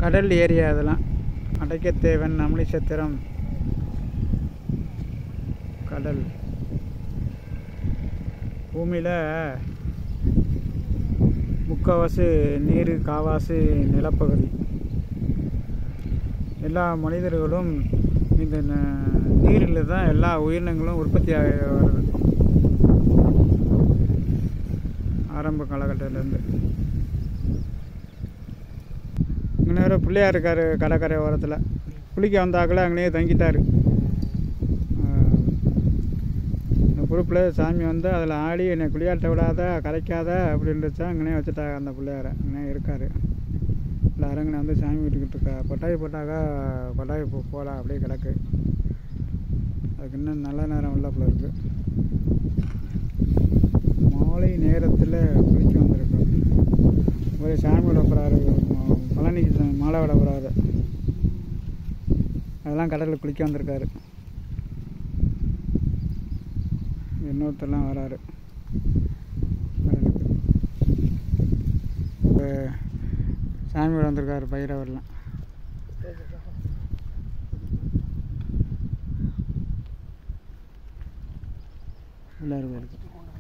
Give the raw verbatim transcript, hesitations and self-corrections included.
கடல் ஏரியா அதெல்லாம். அடைக்கத்தேவன், அமளிச்சத்திரம், கடல். பூமியில் முக்கால்வாசி நீர், காவாசி நிலப்பகுதி. எல்லா மனிதர்களும் இந்த நீரில் தான் எல்லா உயிரினங்களும் உற்பத்தி ஆகி வருது ஆரம்ப காலகட்டத்திலேருந்து. இங்கே நேரம் பிள்ளையார் இருக்கார் கடற்கரை ஓரத்தில். குளிக்க வந்தாக்கில் அங்கேயே தங்கிட்டார். இந்த குரூப்பில் சாமி வந்து அதில் ஆடி என்னை குளியாட்ட விடாத, கரைக்காத அப்படின்றச்சா அங்கேயே வச்சுட்டாங்க அந்த பிள்ளையாரை. அங்கேயே இருக்கார். எல்லாரும் அங்கே வந்து சாமி விட்டுக்கிட்டு இருக்கா. கொட்டாய் போட்டாக்கா கொட்டாய் போ போகலாம் அப்படியே கிடக்கு. அதுக்கு இன்னும் நல்ல நேரம் உள்ள போல இருக்குது. மாலை நேரத்தில் குளிக்க வந்திருக்கோம். ஒரு சாமி விட போகிறாரு, பழனிக்கு மாலை விட போகிறாரு. அதெல்லாம் கடலில் குளிக்க வந்திருக்காரு. இன்னொருத்தெல்லாம் வராரு கடலுக்கு. இப்போ சாமி விட வந்திருக்காரு பைரவர்லாம். எல்லாரும் வருது.